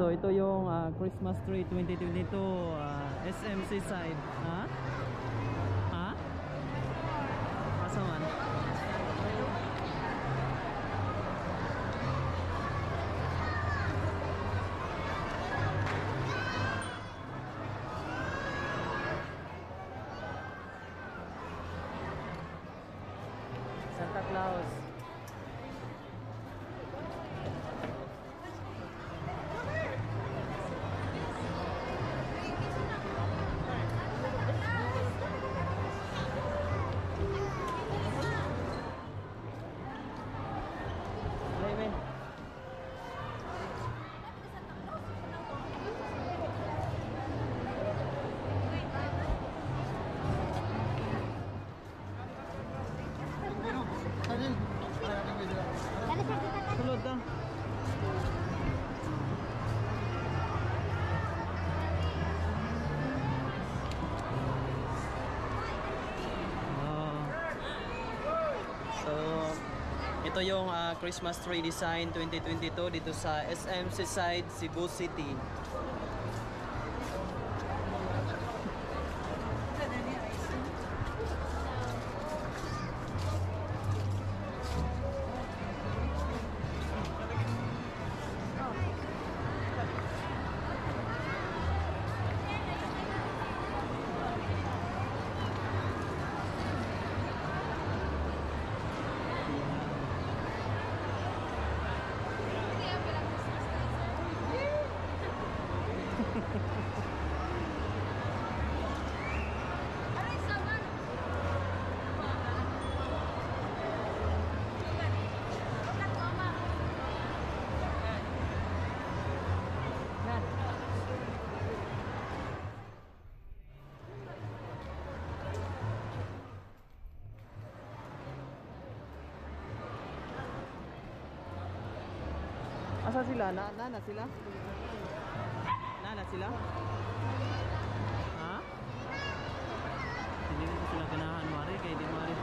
So ito yung Christmas tree 2022 SMC side. Ha? Ha? Pasaman. Santa Claus. Sulod na. So ito yung Christmas tree design 2022 dito sa SMC side, Cebu City. Asa sila? Nana sila? Nana sila? Ha? Hindi ko sila ganahan mari kay di mari.